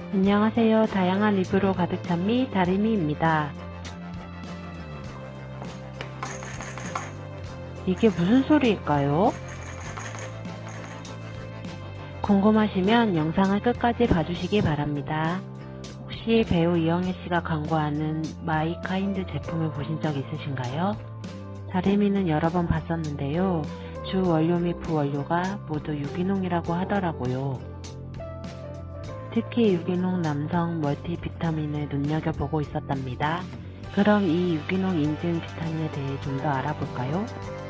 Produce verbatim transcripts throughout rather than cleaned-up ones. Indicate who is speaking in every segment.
Speaker 1: 안녕하세요. 다양한 리뷰로 가득 찬 미 다리미입니다. 이게 무슨 소리일까요? 궁금하시면 영상을 끝까지 봐주시기 바랍니다. 혹시 배우 이영애씨가 광고하는 마이카인드 제품을 보신 적 있으신가요? 다리미는 여러 번 봤었는데요. 주 원료 및 부원료가 모두 유기농이라고 하더라고요. 특히 유기농 남성 멀티비타민을 눈여겨보고 있었답니다. 그럼 이 유기농 인증 비타민에 대해 좀 더 알아볼까요?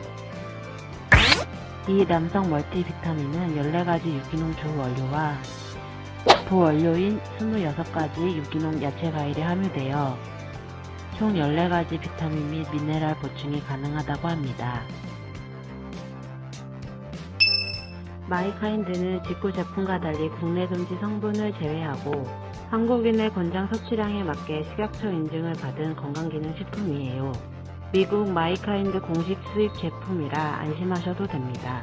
Speaker 1: 이 남성 멀티비타민은 열네 가지 유기농 주원료와 부원료인 스물여섯 가지 유기농 야채과일이 함유되어 총 열네 가지 비타민 및 미네랄 보충이 가능하다고 합니다. 마이카인드는 직구 제품과 달리 국내 금지 성분을 제외하고 한국인의 권장 섭취량에 맞게 식약처 인증을 받은 건강기능식품이에요. 미국 마이카인드 공식 수입 제품이라 안심하셔도 됩니다.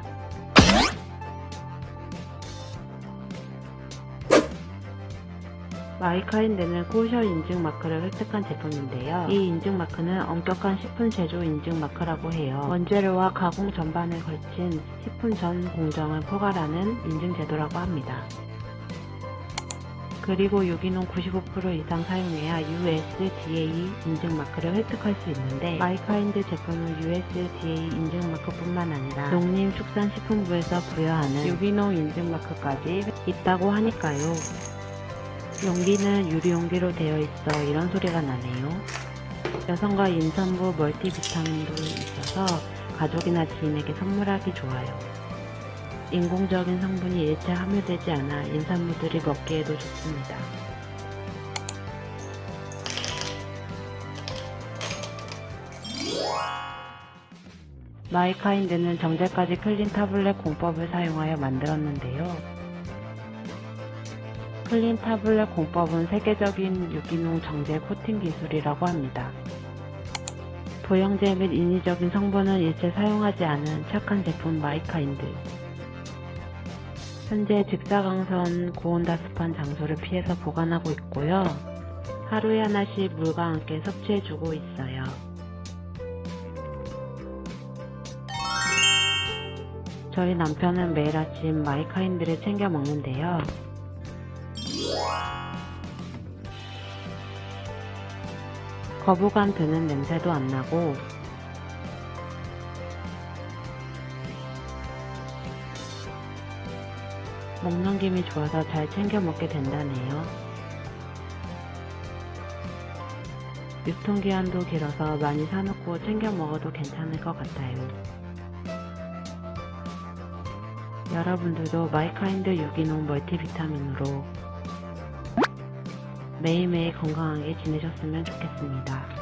Speaker 1: 마이카인드는 코셔 인증 마크를 획득한 제품인데요. 이 인증 마크는 엄격한 식품 제조 인증 마크라고 해요. 원재료와 가공 전반에 걸친 식품 전 공정을 포괄하는 인증 제도라고 합니다. 그리고 유기농 구십오 퍼센트 이상 사용해야 유에스디에이 인증 마크를 획득할 수 있는데 마이카인드 제품은 유에스디에이 인증 마크뿐만 아니라 농림축산식품부에서 부여하는 유기농 인증 마크까지 있다고 하니까요. 용기는 유리용기로 되어 있어 이런 소리가 나네요. 여성과 임산부 멀티비타민도 있어서 가족이나 지인에게 선물하기 좋아요. 인공적인 성분이 일체 함유되지 않아 임산부들이 먹기에도 좋습니다. 마이카인드는 정제까지 클린 타블렛 공법을 사용하여 만들었는데요. 클린 타블렛 공법은 세계적인 유기농 정제 코팅 기술이라고 합니다. 보형제 및 인위적인 성분은 일체 사용하지 않은 착한 제품 마이카인드. 현재 직사광선 고온다습한 장소를 피해서 보관하고 있고요. 하루에 하나씩 물과 함께 섭취해주고 있어요. 저희 남편은 매일 아침 마이카인드를 챙겨 먹는데요. 거부감 드는 냄새도 안 나고 먹넘김이 좋아서 잘 챙겨 먹게 된다네요. 유통기한도 길어서 많이 사놓고 챙겨 먹어도 괜찮을 것 같아요. 여러분들도 마이카인드 유기농 멀티비타민으로 매일매일 건강하게 지내셨으면 좋겠습니다.